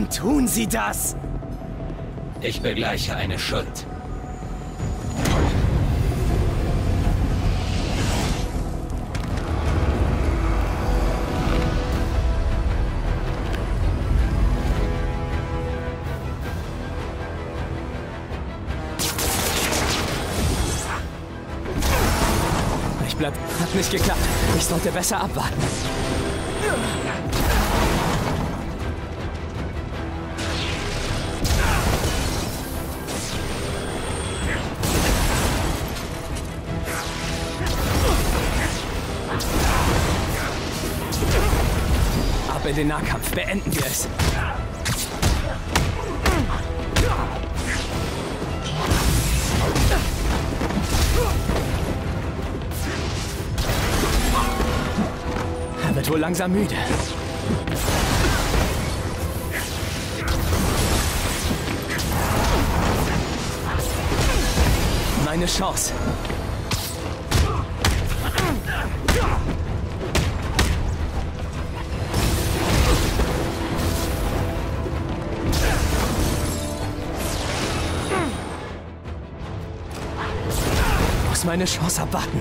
Warum tun Sie das? Ich begleiche eine Schuld. Hat nicht geklappt. Ich sollte besser abwarten. Ab in den Nahkampf. Beenden wir es. Er wird wohl langsam müde. Meine Chance. Muss meine Chance abwarten.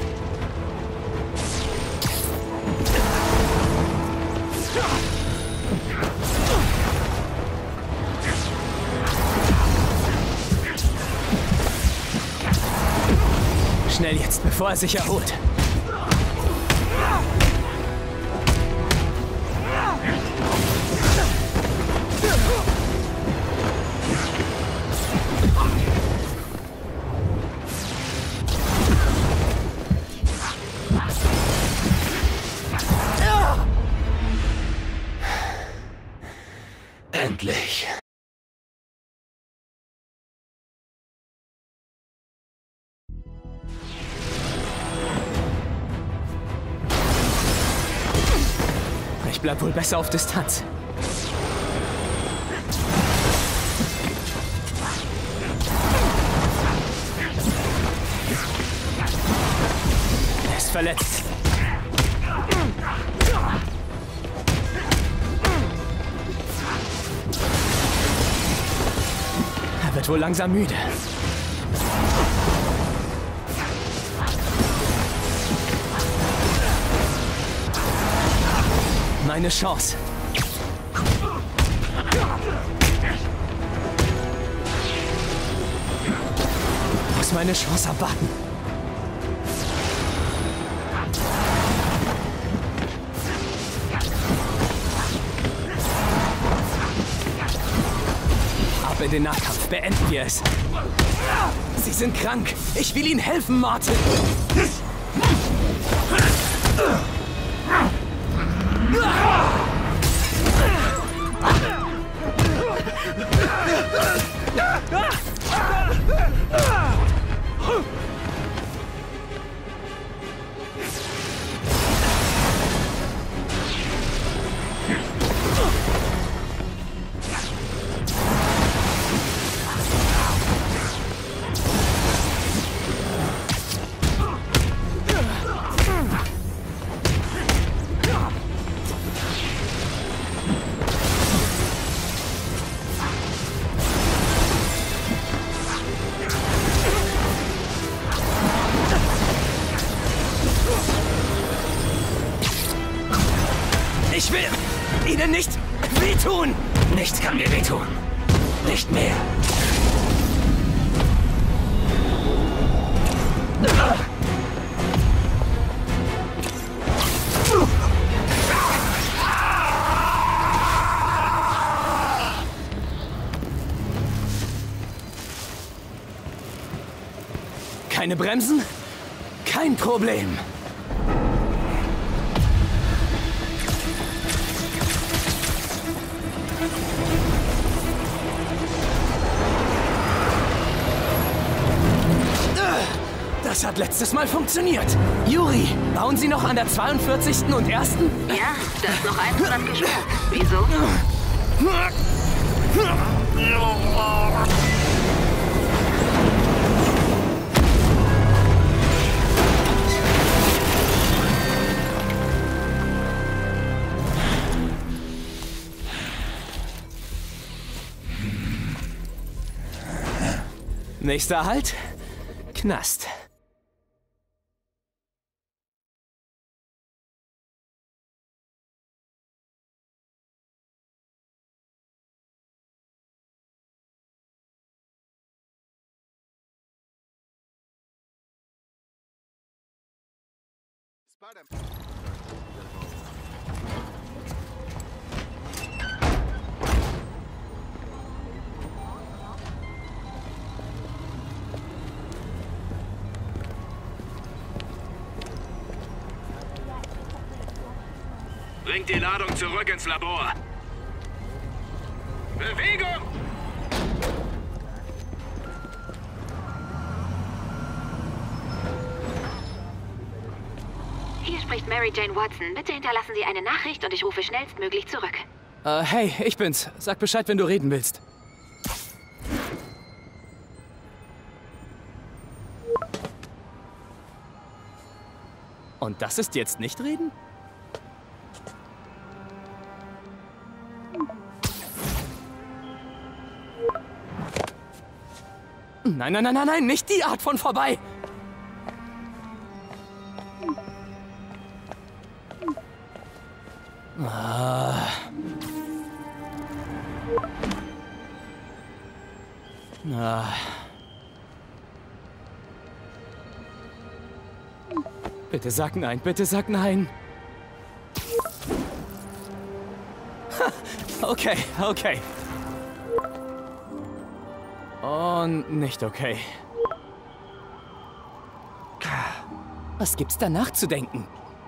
Schnell jetzt, bevor er sich erholt. Endlich. Ich bleib wohl besser auf Distanz. Er ist verletzt. Er wird wohl langsam müde. Meine Chance. Muss meine Chance abwarten. Ab in den Nahkampf. Beenden wir es. Sie sind krank. Ich will Ihnen helfen, Martin. Ich will Ihnen nicht wehtun! Nichts kann mir wehtun. Nicht mehr. Keine Bremsen? Kein Problem. Das hat letztes Mal funktioniert. Juri, bauen Sie noch an der 42. und 1.? Ja, da ist noch eins dran gesperrt. Wieso? Nächster Halt. Knast. Bringt die Ladung zurück ins Labor. Bewegung! Hier spricht Mary Jane Watson. Bitte hinterlassen Sie eine Nachricht und ich rufe schnellstmöglich zurück. Hey, ich bin's. Sag Bescheid, wenn du reden willst. Und das ist jetzt nicht reden? Nein, nein, nein, nein, nein, nicht die Art von vorbei! Bitte sag nein, bitte sag nein. Okay, okay. Und nicht okay. Was gibt's da nachzudenken?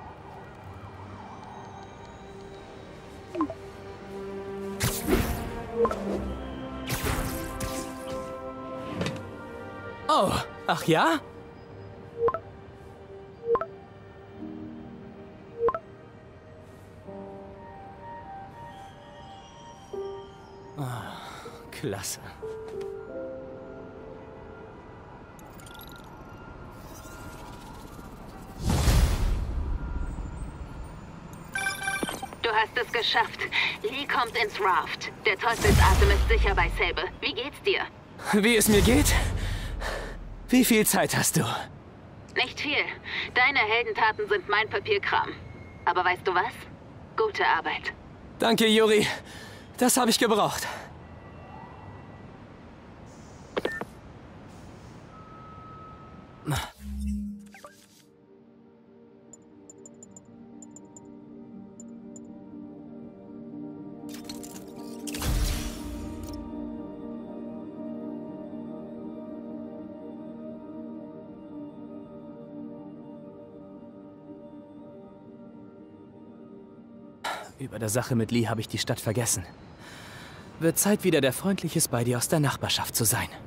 Oh, ach ja? Klasse. Du hast es geschafft. Lee kommt ins Raft. Der Teufelsatem ist sicher bei Sable. Wie geht's dir? Wie es mir geht? Wie viel Zeit hast du? Nicht viel. Deine Heldentaten sind mein Papierkram. Aber weißt du was? Gute Arbeit. Danke, Yuri. Das habe ich gebraucht. Über der Sache mit Lee habe ich die Stadt vergessen. Wird Zeit, wieder der Freundliche Spidey aus der Nachbarschaft zu sein.